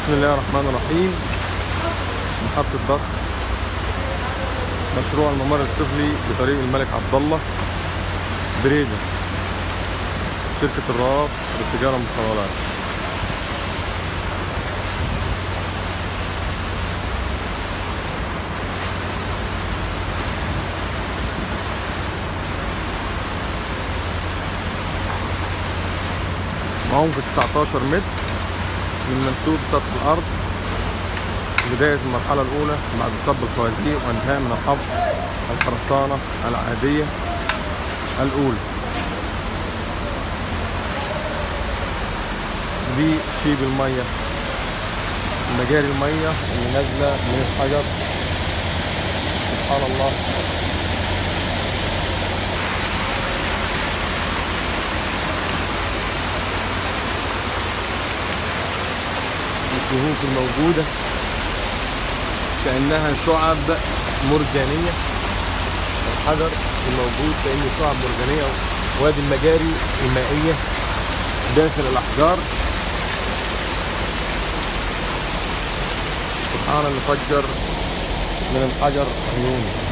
بسم الله الرحمن الرحيم. محطة ضغط مشروع الممر السفلي بطريق الملك عبد الله بريدة، شركة الراب للتجارة والمقاولات. عمق 19 متر من منسوب سطح الأرض، بداية المرحلة الأولى بعد صب الخوازيق وانتهاء من حفر الخرسانة العادية الأولى. دي شيب المية، مجاري المية اللي نازلة من الحجر. سبحان الله. الكهوف الموجودة كأنها شعب مرجانية، الحجر الموجود كأنه شعب مرجانية، وادي المجاري المائية داخل الأحجار. سبحان اللي فجر من الحجر عيون.